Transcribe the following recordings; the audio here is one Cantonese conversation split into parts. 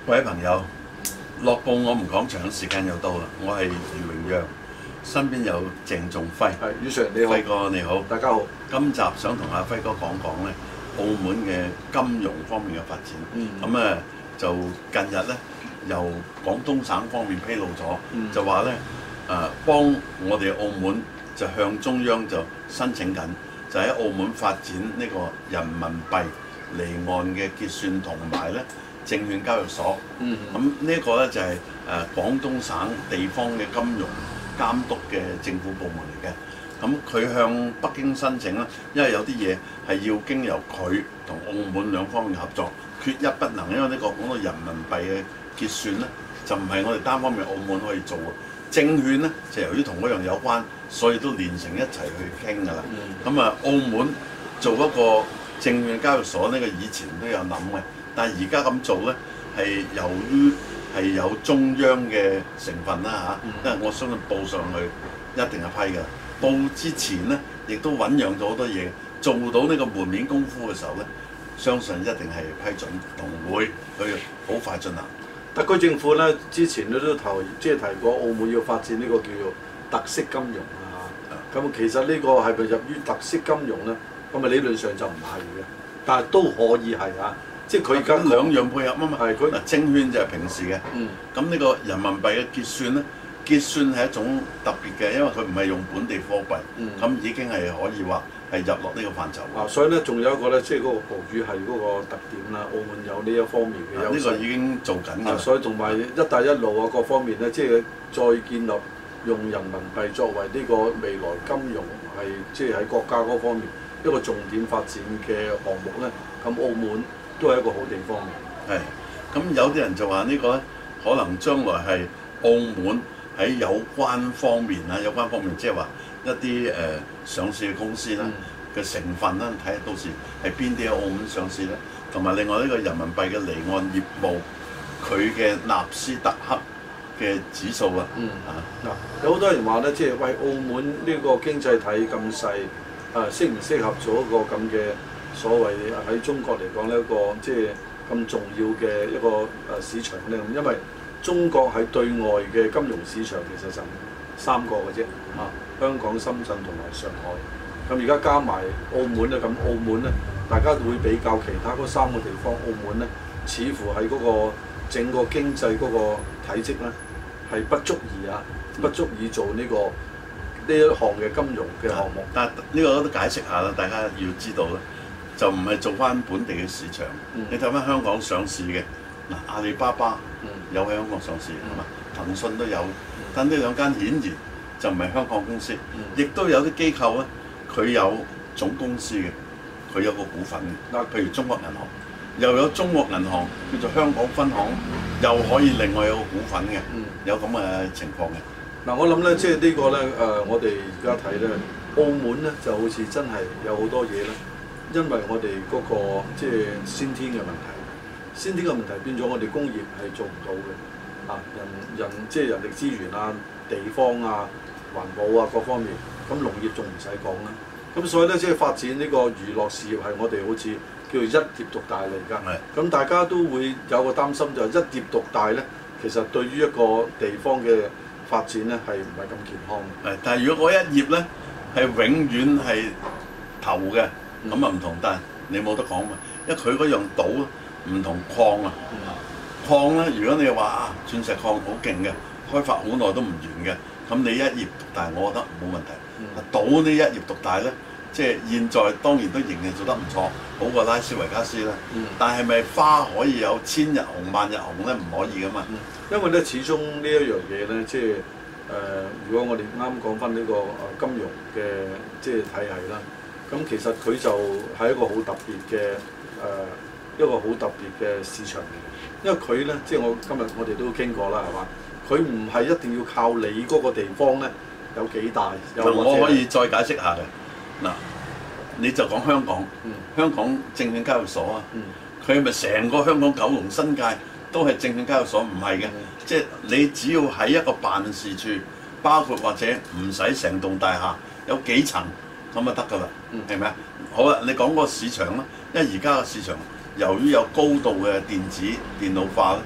各位朋友，樂報我們講場時間又到啦，我係余榮陽，身邊有鄭仲輝。 係，余 Sir 你好， 輝哥你好， 大家好。 今集想同阿輝哥講講咧，澳門嘅金融方面嘅發展。咁就近日咧，由廣東省方面披露咗，就話咧幫我哋澳門就向中央就申請緊，就喺澳門發展呢個人民幣離岸嘅結算同埋咧證券交易所。咁呢一個咧就係廣東省地方嘅金融監督嘅政府部門嚟嘅。咁佢向北京申請啦，因為有啲嘢係要經由佢同澳門兩方面合作，缺一不能。因為呢個講到人民幣嘅結算咧，就唔係我哋單方面澳門可以做嘅。證券咧就由於同嗰樣有關，所以都連成一齊去傾㗎啦。咁澳門做一個證券交易所呢個以前都有諗嘅，但係而家咁做咧係由於係有中央嘅成分啦嚇，因為我相信報上去一定係批㗎。報之前咧，亦都醖釀咗好多嘢，做到呢個門面功夫嘅時候咧，相信一定係批准同會去好快進行。 特區政府咧之前都提過澳門要發展呢個叫做特色金融啊。咁其實呢個係咪入於特色金融咧？咁啊理論上就唔係嘅，但係都可以係啊。即係佢而家兩樣配合啊嘛。 係佢證券就係平時嘅。咁呢個人民幣嘅結算咧，結算係一種特別嘅，因為佢唔係用本地貨幣，咁已經係可以話係入落呢個範疇。 所以咧仲有一個咧，即係嗰個葡語係嗰個特點啦。澳門有呢一方面嘅優勢。 呢個已經做緊㗎。 所以同埋一帶一路啊各方面咧，即係再建立用人民幣作為呢個未來金融係即係喺國家嗰方面一個重點發展嘅項目咧，咁澳門都係一個好地方嘅。 係，咁有啲人就話呢個咧，可能將來係澳門喺有關方面啊，有關方面即係話一啲上市嘅公司啦嘅成分啦，睇下到時係邊啲喺澳門上市咧，同埋另外呢個人民幣嘅離岸業務，佢嘅納斯達克嘅指數啊。 有好多人話咧，即係喂澳門呢個經濟體咁細，適唔適合做一個咁嘅所謂喺中國嚟講呢一個即係咁重要嘅一個市場咧？因為中國喺對外嘅金融市場其實就3個嘅啫，香港、深圳同埋上海。咁而家加埋澳門咧，咁澳門咧，大家會比較其他嗰3個地方，澳門咧似乎喺嗰個整個經濟嗰個體積咧係不足以做呢一項嘅金融嘅項目。 但係呢個都解釋下啦，大家要知道咧，就唔係做翻本地嘅市場。你睇翻香港上市嘅嗱，阿里巴巴有喺香港上市係嘛？騰訊都有，但呢兩間顯然就唔係香港公司，亦都有啲機構咧，佢有總公司嘅，佢有個股份嘅。譬如中國銀行，又有中國銀行叫做香港分行，又可以另外有個股份嘅，有咁嘅情況嘅。 我諗咧，即係呢個咧，我哋而家睇咧，澳門咧就好似真係有好多嘢咧，因為我哋嗰個即係先天嘅問題，先天嘅問題變咗我哋工業係做唔到嘅。即係人力資源啊、地方啊、環保啊各方面，咁農業仲唔使講啦。咁所以咧，即係發展呢個娛樂事業係我哋好似叫做一葉獨大嚟㗎。咁大家都會有個擔心，就係一葉獨大咧，其實對於一個地方嘅發展咧係唔係咁健康嘅。 但係如果嗰一葉咧係永遠係頭嘅，咁啊唔同。但係你冇得講嘛，因為佢嗰樣島唔同礦啊。礦咧，如果你話鑽石礦好勁嘅，開發好耐都唔完嘅，咁你一葉獨大，我覺得冇問題。島呢一葉獨大咧，即係現在當然都仍然做得唔錯，好過拉斯維加斯啦。但係咪花可以有千日紅、萬日紅咧？唔可以噶嘛。 因為咧，始終呢一樣嘢咧，即係如果我哋啱講翻呢個金融嘅即係體系啦，咁其實佢就係一個好特別嘅一個好特別嘅市場嚟嘅。因為佢咧，即係今日我哋都傾過啦，係嘛？佢唔係一定要靠你嗰個地方咧有幾大。 我可以再解釋下嘅嗱，你就講香港，香港證券交易所啊，佢係咪成個香港九龍新界都係證券交易所？唔係嘅，即係你只要喺一個辦事處，包括或者唔使成棟大廈，有幾層咁就得㗎啦，係咪啊？好啦，你講個市場啦，因為而家個市場由於有高度嘅電子電腦化咧，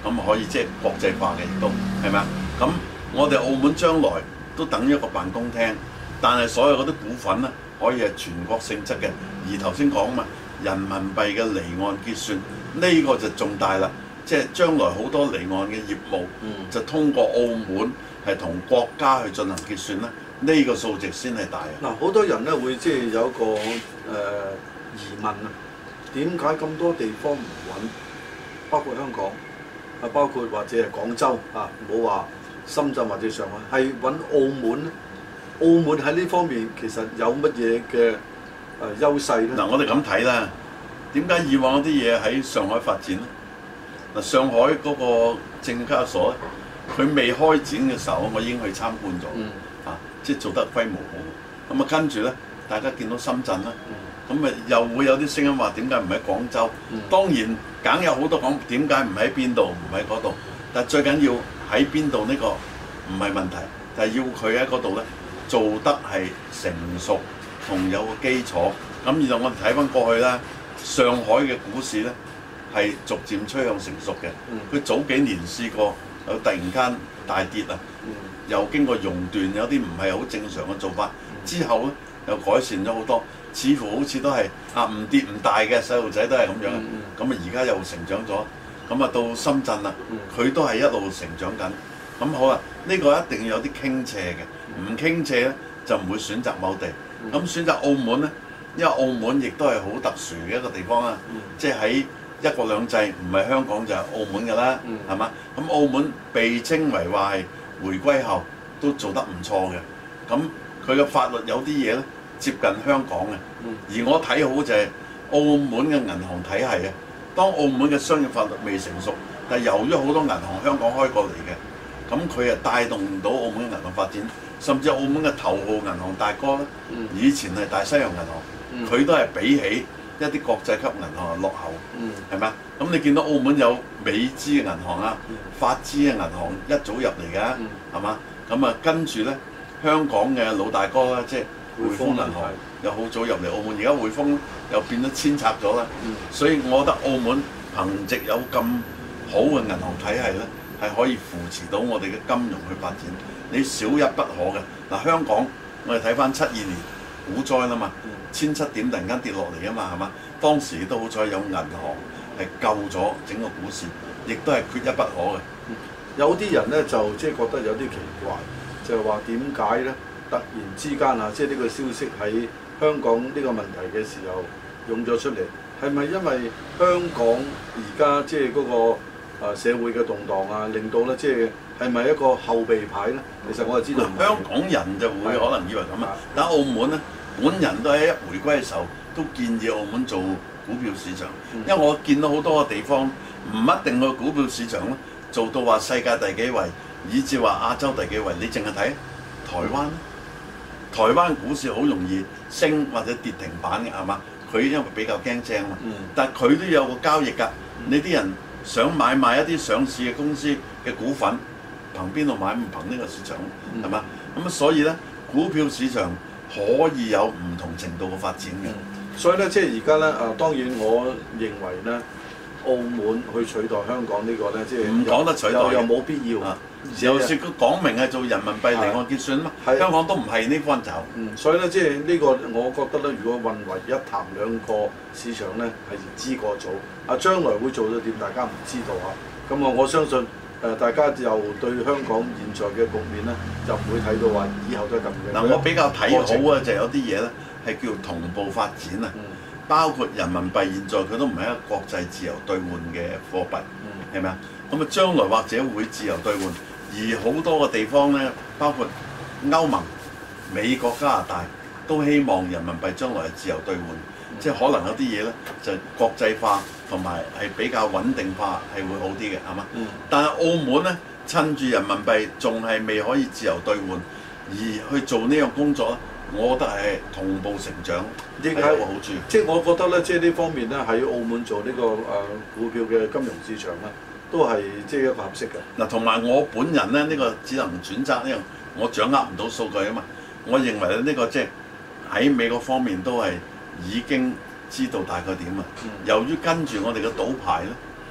咁可以即係國際化嘅，亦都係咪啊？咁我哋澳門將來都等一個辦公廳，但係所有嗰啲股份咧可以係全國性質嘅，而頭先講嘛，人民幣嘅離岸結算呢個就重大啦，即係將來好多離岸嘅業務就通過澳門係同國家去進行結算啦，呢個數值先係大啊！ 嗱，好多人咧會即係有一個疑問啊，點解咁多地方唔揾？包括香港啊，包括或者係廣州啊，唔好話深圳或者上海，係揾澳門咧。澳門喺呢方面其實有乜嘢嘅優勢咧？ 嗱，我哋咁睇啦，點解以往嗰啲嘢喺上海發展咧？嗱，上海嗰個證交所咧，佢未開展嘅時候，我已經去參觀咗，即係做得規模好。咁啊，跟住咧，大家見到深圳啦，咁啊又會有啲聲音話點解唔喺廣州？當然，梗有好多講點解唔喺邊度，唔喺嗰度。但最緊要喺邊度呢個唔係問題，但係要佢喺嗰度咧。做得係成熟同有個基礎，咁然後我哋睇翻過去啦，上海嘅股市咧係逐漸趨向成熟嘅。佢早幾年試過有突然間大跌啊，又經過熔斷，有啲唔係好正常嘅做法，之後咧又改善咗好多，似乎好似都係唔跌唔大嘅細路仔都係咁樣。咁啊而家又成長咗，咁啊到深圳啦，佢都係一路成長緊。咁好啦，呢個一定要有啲傾斜嘅，唔傾斜咧就唔會選擇某地。咁選擇澳門咧，因為澳門亦都係好特殊嘅一個地方啦，即係喺一國兩制，唔係香港就係澳門㗎啦，係嘛？咁澳門被稱為話係回歸後都做得唔錯嘅，咁佢嘅法律有啲嘢咧接近香港嘅，而我睇好就係澳門嘅銀行體系啊。當澳門嘅商業法律未成熟，但係由於好多銀行香港開過嚟嘅。咁佢帶動唔到澳門嘅銀行發展，甚至澳門嘅頭號銀行大哥咧，以前係大西洋銀行，佢都係比起一啲國際級銀行落後，係咪啊？咁你見到澳門有美資嘅銀行啊、法資嘅銀行一早入嚟嘅，係嘛？咁啊跟住咧，香港嘅老大哥咧，即係匯豐銀行又好早入嚟澳門，而家匯豐又變咗遷冊咗啦，所以我覺得澳門憑藉有咁好嘅銀行體系咧。係可以扶持到我哋嘅金融去發展，你少一不可嘅。嗱，香港我哋睇翻72年股災啦嘛，1700點突然間跌落嚟啊嘛，係嘛？當時都好彩有銀行係救咗整個股市，亦都係缺一不可嘅。 有啲人咧就即係覺得有啲奇怪，就係話點解咧突然之間啊，即係呢個消息喺香港呢個問題嘅時候湧咗出嚟，係咪因為香港而家即係嗰個社會嘅動盪啊，令到咧即係咪一個後備牌咧？其實我就知道香港人就會可能以為咁啊，但澳門咧，本人都喺一回歸嘅時候都建議澳門做股票市場，因為我見到好多個地方唔一定個股票市場咧做到話世界第幾位，以至話亞洲第幾位，你淨係睇台灣咧，台灣股市好容易升或者跌停板嘅係嘛？佢因為比較驚正嘛，但係佢都有個交易㗎，你啲人。想買賣一啲上市嘅公司嘅股份，憑邊度買？唔憑呢個市場，係嘛？咁所以咧，股票市場可以有唔同程度嘅發展嘅。 所以咧，即係而家咧，當然我認為咧，澳門去取代香港呢個咧，即係唔講得取代又冇必要。 有時佢講明係做人民幣離岸結算嘛，香港都唔係呢方走。 所以咧，即係呢個我覺得咧，如果混為一談兩個市場咧，係言之過早。將來會做到點，大家唔知道啊。咁我相信大家又對香港現在嘅局面咧，就唔會睇到話以後都係咁嘅。 嗱，我比較睇好啊，就有啲嘢咧係叫同步發展啊。包括人民幣現在佢都唔係一個國際自由兌換嘅貨幣，係咪啊？咁啊，將來或者會自由兌換。而好多個地方咧，包括歐盟、美國、加拿大，都希望人民幣將來係自由兌換，即係可能有啲嘢咧就國際化同埋係比較穩定化係會好啲嘅，係嘛？但係澳門咧，趁住人民幣仲係未可以自由兌換，而去做呢樣工作咧，我覺得係同步成長，亦係一個好處。 即係我覺得咧，即係呢方面咧喺澳門做呢個股票嘅金融市場咧。都係即係一個合適嘅。 嗱，同埋我本人咧，呢個只能揣測呢樣，我掌握唔到數據啊嘛。我認為咧，呢個即係喺美國方面都係已經知道大概點啊。由於跟住我哋嘅賭牌咧，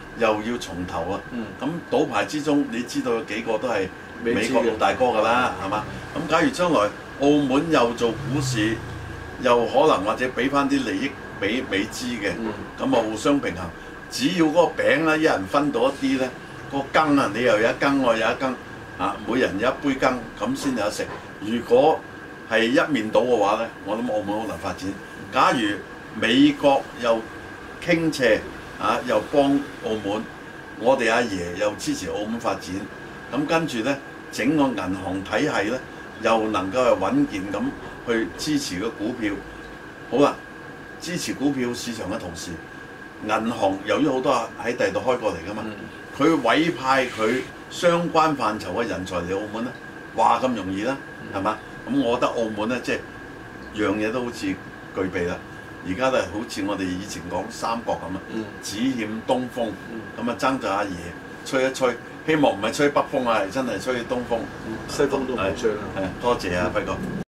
又要重頭啊。 嗯咁賭牌之中，你知道有幾個都係美美資嘅國老大哥㗎啦，係嘛？咁假如將來澳門又做股市，又可能或者俾翻啲利益俾美資嘅，咁啊互相平衡。只要嗰個餅咧，一人分到一啲咧，個羹啊，你又有一羹，我又有一羹，啊，每人有一杯羹，咁先有得食。如果係一面倒嘅話咧，我諗澳門好難發展。假如美國又傾斜啊，又幫澳門，我哋阿爺又支持澳門發展，咁跟住咧，整個銀行體系咧又能夠係穩健咁去支持個股票。好啦，支持股票市場嘅同時，銀行由於好多喺第度開過嚟㗎嘛，佢委派佢相關範疇嘅人才嚟澳門咧，話咁容易啦，係嘛？咁我覺得澳門咧，即係樣嘢都好似具備啦。而家都係好似我哋以前講三國咁啊，只欠東風，咁啊爭在阿爺吹一吹，希望唔係吹北風啊，係真係吹東風， 西風都唔好吹啦。 係多謝啊，輝哥。